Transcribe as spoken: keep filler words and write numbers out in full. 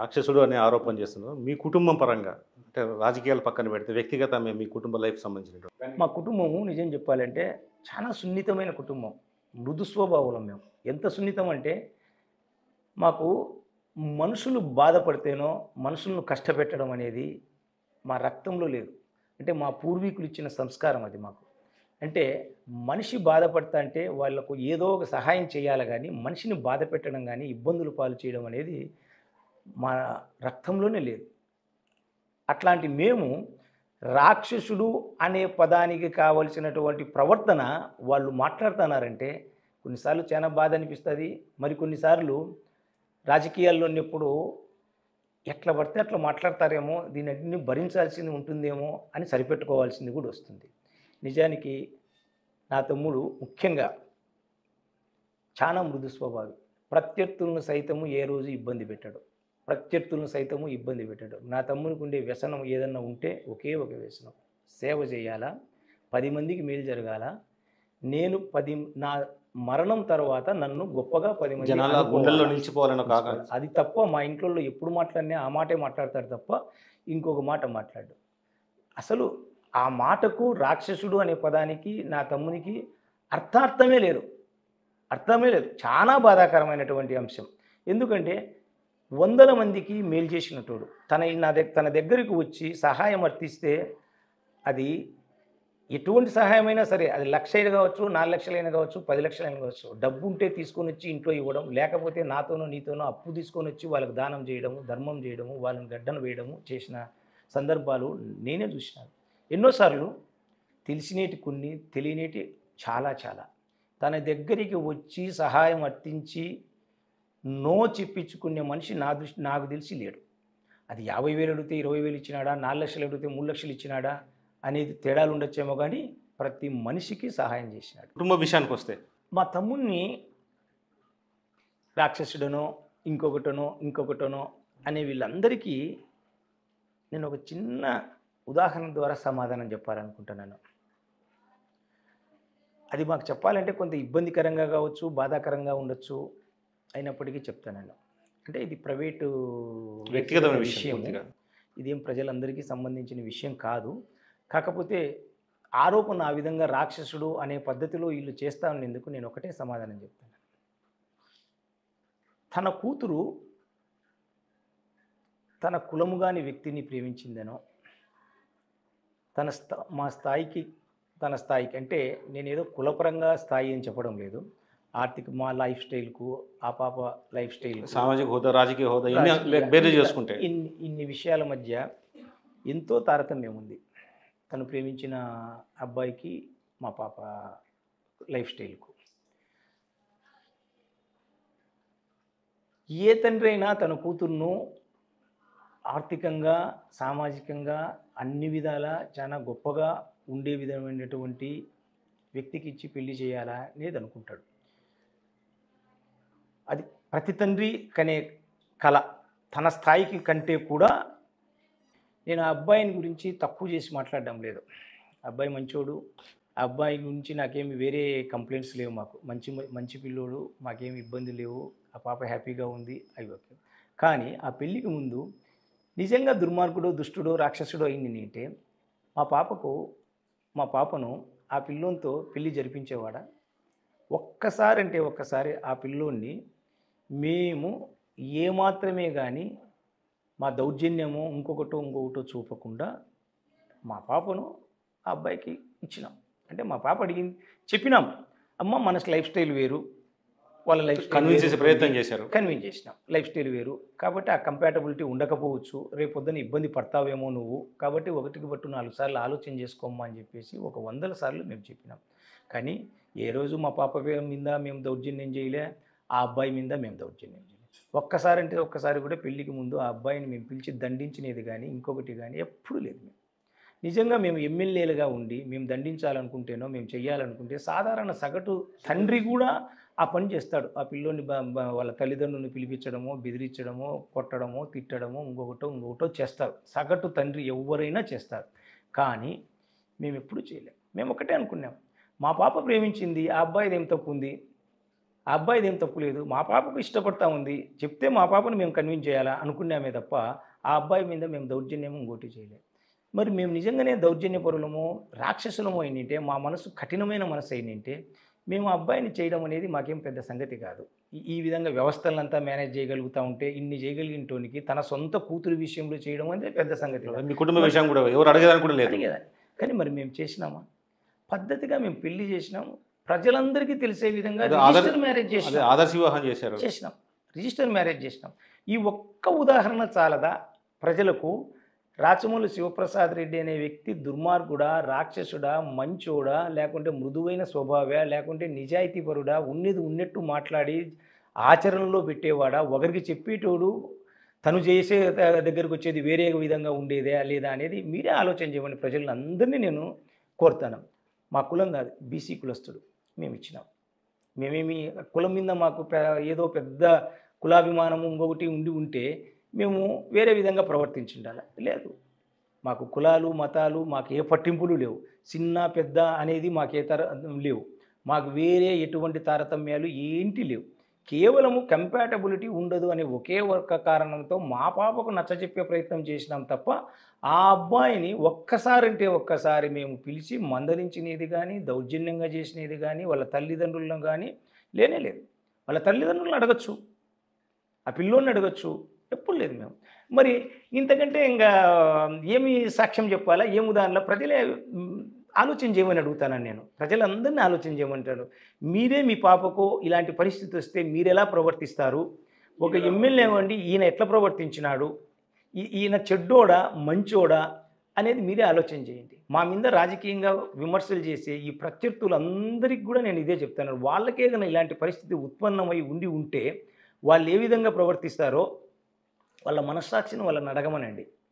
రాక్షసుడు అనే ఆరోపణ చేస్తున్నారు. మీ కుటుంబం పరంగా అంటే రాజకీయాలు పక్కన పెడితే వ్యక్తిగతంగా మీ కుటుంబ లైఫ్ సంబంధించినటువంటి మా కుటుంబము నిజం చెప్పాలంటే చాలా సున్నితమైన కుటుంబం. మృదు స్వభావులం మేము. ఎంత సున్నితం అంటే మాకు మనుషులు బాధపడితేనో, మనుషులను కష్టపెట్టడం అనేది మా రక్తంలో లేదు. అంటే మా పూర్వీకులు ఇచ్చిన సంస్కారం అది మాకు. అంటే మనిషి బాధపడతా అంటే వాళ్ళకు ఏదో ఒక సహాయం చేయాలి గానీ, మనిషిని బాధ పెట్టడం గానీ, ఇబ్బందులు పాలు చేయడం అనేది మా రక్తంలోనే లేదు. అట్లాంటి మేము రాక్షసుడు అనే పదానికి కావలసినటువంటి ప్రవర్తన వాళ్ళు మాట్లాడుతున్నారంటే కొన్నిసార్లు చాలా బాధ అనిపిస్తుంది. మరి కొన్నిసార్లు రాజకీయాల్లో ఉన్నప్పుడు ఎట్లా పడితే అట్లా మాట్లాడతారేమో, దీనన్నిటిని భరించాల్సింది ఉంటుందేమో అని సరిపెట్టుకోవాల్సింది కూడా వస్తుంది. నిజానికి నా తమ్ముడు ముఖ్యంగా చాలా మృదు స్వభావి. ప్రత్యర్థులను సైతము ఏ రోజు ఇబ్బంది పెట్టాడు. ప్రత్యర్థులను సైతము ఇబ్బంది పెట్టాడు. నా తమ్మునికి ఉండే వ్యసనం ఏదన్నా ఉంటే ఒకే ఒక వ్యసనం. సేవ చేయాలా, పది మందికి మేలు జరగాల, నేను పది నా మరణం తర్వాత నన్ను గొప్పగా పది మంది జనాల గుండెల్లో నిలిచిపోవాలని ఒక ఆకాంక్ష. అది తప్ప మా ఇంట్లో ఎప్పుడు మాట్లాడినా ఆ మాటే మాట్లాడతాడు తప్ప ఇంకొక మాట మాట్లాడు. అసలు ఆ మాటకు రాక్షసుడు అనే పదానికి నా తమ్మునికి అర్థార్థమే లేదు. అర్థమే లేదు. చాలా బాధాకరమైనటువంటి అంశం. ఎందుకంటే వందల మందికి మేలు చేసినటోడు తన నా దగ్గర తన దగ్గరికి వచ్చి సహాయం అర్థిస్తే అది ఎటువంటి సహాయమైనా సరే, అది లక్ష అయినా కావచ్చు, నాలుగు లక్షలైనా కావచ్చు, పది లక్షలైనా కావచ్చు, డబ్బు ఉంటే తీసుకొని వచ్చి ఇంట్లో ఇవ్వడం, లేకపోతే నాతోనో నీతోనో అప్పు తీసుకొని వచ్చి వాళ్ళకి దానం చేయడము, ధర్మం చేయడము, వాళ్ళని గడ్డను వేయడము చేసిన సందర్భాలు నేనే చూసినాను. ఎన్నోసార్లు తెలిసినేటి కొన్ని, తెలియనేటి చాలా చాలా. తన దగ్గరికి వచ్చి సహాయం అర్థించి నో చెప్పించుకునే మనిషి నా దృష్టి నాకు తెలిసి లేడు. అది యాభై వేలు అడిగితే ఇరవై వేలు ఇచ్చినాడా, నాలుగు లక్షలు అడిగితే మూడు లక్షలు ఇచ్చినాడా అనేది తేడాలు ఉండొచ్చేమో కానీ ప్రతి మనిషికి సహాయం చేసినాడు. కుటుంబ విషయానికి వస్తే మా తమ్ముడిని రాక్షసుడనో ఇంకొకటనో ఇంకొకటనో అనే వీళ్ళందరికీ నేను ఒక చిన్న ఉదాహరణ ద్వారా సమాధానం చెప్పాలనుకుంటున్నాను. అది మాకు చెప్పాలంటే కొంత ఇబ్బందికరంగా కావచ్చు, బాధాకరంగా ఉండొచ్చు, అయినప్పటికీ చెప్తాను. అంటే ఇది ప్రైవేటు వ్యక్తిగతమైన విషయం, విషయం, ఇదేం ప్రజలందరికీ సంబంధించిన విషయం కాదు. కాకపోతే ఆరోపణ ఆ విధంగా రాక్షసుడు అనే పద్ధతిలో వీళ్ళు చేస్తా ఉన్నందుకు నేను ఒకటే సమాధానం చెప్తాను. తన కూతురు తన కులముగాని వ్యక్తిని ప్రేమించిందనో, తన స్థా మా స్థాయికి తన స్థాయికి అంటే నేనేదో కులపరంగా స్థాయి అని చెప్పడం లేదు, ఆర్థిక మా లైఫ్ స్టైల్కు ఆ పాప లైఫ్ స్టైల్, సామాజిక హోదా, రాజకీయ హోదా ఇన్ని బేరీ చేసుకుంటే ఇన్ని ఇన్ని విషయాల మధ్య ఎంతో తారతమ్యం ఉంది. తను ప్రేమించిన అబ్బాయికి మా పాప లైఫ్ స్టైల్కు. ఏ తండ్రి అయినా తన కూతుర్ను ఆర్థికంగా, సామాజికంగా అన్ని విధాలా చాలా గొప్పగా ఉండే విధమైనటువంటి వ్యక్తికి ఇచ్చి పెళ్లి చేయాలా అనేది అనుకుంటాడు. అది ప్రతి తండ్రి కనే కళ. తన స్థాయికి కంటే కూడా నేను ఆ అబ్బాయిని గురించి తక్కువ చేసి మాట్లాడడం లేదు. అబ్బాయి మంచోడు, ఆ అబ్బాయి గురించి నాకేమి వేరే కంప్లైంట్స్ లేవు. మాకు మంచి మంచి పిల్లోడు, మాకేమి ఇబ్బంది లేవు, ఆ పాప హ్యాపీగా ఉంది, అవి ఓకే. కానీ ఆ పెళ్ళికి ముందు నిజంగా దుర్మార్గుడో, దుష్టుడో, రాక్షసుడో అయింది అంటే మా పాపకు మా పాపను ఆ పిల్లోనితో పెళ్ళి జరిపించేవాడా? ఒక్కసారి అంటే ఒక్కసారి ఆ పిల్లోన్ని మేము ఏమాత్రమే కానీ మా దౌర్జన్యమో ఇంకొకటో ఇంకొకటో చూపకుండా మా పాపను ఆ అబ్బాయికి ఇచ్చినాం. అంటే మా పాప అడిగింది, చెప్పినాం, అమ్మ మన లైఫ్ స్టైల్ వేరు, వాళ్ళ లైఫ్ స్టైల్ కన్విన్స్ చేసే ప్రయత్నం చేశారు. కన్విన్స్ చేసినాం, లైఫ్ స్టైల్ వేరు కాబట్టి ఆ కంపాటబిలిటీ ఉండకపోవచ్చు, రేపొద్దున ఇబ్బంది పడతావేమో నువ్వు, కాబట్టి ఒకటికి పట్టు నాలుగు సార్లు ఆలోచన చేసుకోమ్మా అని చెప్పేసి ఒక వందల సార్లు మేము చెప్పినాం. కానీ ఏ రోజు మా పాప మీద మేము దౌర్జన్యం చేయలే, ఆ అబ్బాయి మీద మేము దౌర్జన్యం చేయలేదు. ఒక్కసారి అంటే ఒక్కసారి కూడా పెళ్ళికి ముందు ఆ అబ్బాయిని మేము పిలిచి దండించినది కానీ ఇంకొకటి కానీ ఎప్పుడూ లేదు. మేము నిజంగా మేము ఎమ్మెల్యేలుగా ఉండి మేము దండించాలనుకుంటేనో మేము చెయ్యాలనుకుంటే సాధారణ సగటు తండ్రి కూడా ఆ పని చేస్తాడు. ఆ పిల్లోని వాళ్ళ తల్లిదండ్రులను పిలిపించడమో, బెదిరించడమో, కొట్టడమో, తిట్టడమో, ఇంకొకటో ఇంకొకటో చేస్తారు. సగటు తండ్రి ఎవరైనా చేస్తారు. కానీ మేము ఎప్పుడూ చేయలేం. మేము ఒకటే అనుకున్నాం, మా పాప ప్రేమించింది, ఆ అబ్బాయిది ఏం తప్పు ఉంది, ఆ అబ్బాయిది ఏం తప్పు లేదు, మా పాపకు ఇష్టపడతా ఉంది, చెప్తే మా పాపను మేము కన్విన్స్ చేయాలా అనుకున్నామే తప్ప ఆ అబ్బాయి మీద మేము దౌర్జన్యం ఇంకోటి చేయలేదు. మరి మేము నిజంగానే దౌర్జన్యపరులము, రాక్షసులము అయినంటే, మా మనసు కఠినమైన మనసు అయినంటే, మేము ఆ అబ్బాయిని చేయడం అనేది మాకేం పెద్ద సంగతి కాదు. ఈ ఈ విధంగా వ్యవస్థలంతా మేనేజ్ చేయగలుగుతా ఉంటే, ఇన్ని చేయగలిగినటోనికి తన సొంత కూతురు విషయంలో చేయడం అనేది పెద్ద సంగతి కాదు. మీ కుటుంబ విషయం కూడా ఎవరు అడగడానికి కూడా లేదు. అడిగేదాన్ని. కానీ మరి మేము చేసినామా? పద్ధతిగా మేము పెళ్లి చేసినాము. ప్రజలందరికీ తెలిసే విధంగా అదే ఆదర్ రిజిస్టర్ మ్యారేజ్ అదే చేసినాం. ఆదర్శ వివాహం చేశారు. చేసినాం. రిజిస్టర్ మ్యారేజ్ చేసినాం. ఈ ఒక్క ఉదాహరణ చాలదా ప్రజలకు? రాచమల్లు శివప్రసాద్ రెడ్డి అనే వ్యక్తి దుర్మార్గుడా, రాక్షసుడా, మంచోడా, లేకుంటే మృదువైన స్వభావా, లేకుంటే నిజాయితీపరుడా, ఉన్నది ఉన్నట్టు మాట్లాడి ఆచరణలో పెట్టేవాడా, ఒకరికి చెప్పేటోడు తను చేసే ద- దగ్గరికి వచ్చేది వేరే విధంగా ఉండేదా లేదా అనేది మీరే ఆలోచన చేయమని ప్రజలందరినీ నేను కోరుతాను. మా కులం కాదు, బీసీ కులస్తుడు, మేము ఇచ్చినాం. మేమేమి కులం మీద మాకు పె- ఏదో పెద్ద కులాభిమానము ఇంకొకటి ఉండి ఉంటే మేము వేరే విధంగా ప్రవర్తించుండాలి. లేదు, మాకు కులాలు మతాలు మాకు ఏ పట్టింపులు లేవు. చిన్న పెద్ద అనేది మాకు ఏ తర లేవు. మాకు వేరే ఎటువంటి తారతమ్యాలు ఏంటి లేవు. కేవలము కంపాటబిలిటీ ఉండదు అనే ఒకే ఒక్క కారణంతో మా పాపకు నచ్చజెప్పే ప్రయత్నం చేసినాం తప్ప ఆ అబ్బాయిని ఒక్కసారి అంటే ఒక్కసారి మేము పిలిచి మందలించినది కానీ, దౌర్జన్యంగా చేసినది కానీ, వాళ్ళ తల్లిదండ్రులను కానీ లేనే లేదు. వాళ్ళ తల్లిదండ్రులను అడగచ్చు, ఆ పిల్లోని అడగచ్చు, ఎప్పుడు లేదు మేము. మరి ఇంతకంటే ఇంకా ఏమి సాక్ష్యం చెప్పాలా? ఏమి ఉదాహరణ? ప్రజలే మ్, ఆలోచన చేయమని అడుగుతానని నేను. ప్రజలందరినీ ఆలోచన చేయమంటాడు. మీరే మీ పాపకు ఇలాంటి పరిస్థితి వస్తే మీరు ఎలా ప్రవర్తిస్తారు? ఒక ఎమ్మెల్యే వండి ఈయన ఎట్లా ప్రవర్తించినాడు, ఈ- ఈయన చెడ్డోడా మంచోడా అనేది మీరే ఆలోచన చేయండి. మా మీద రాజకీయంగా విమర్శలు చేసే ఈ ప్రత్యర్థులందరికీ కూడా నేను ఇదే చెప్తాను. వాళ్ళకే కనుక ఇలాంటి పరిస్థితి ఉత్పన్నమై ఉండి ఉంటే వాళ్ళు ఏ విధంగా ప్రవర్తిస్తారో వాళ్ళ మనస్సాక్షిని వాళ్ళని అడగమనండి.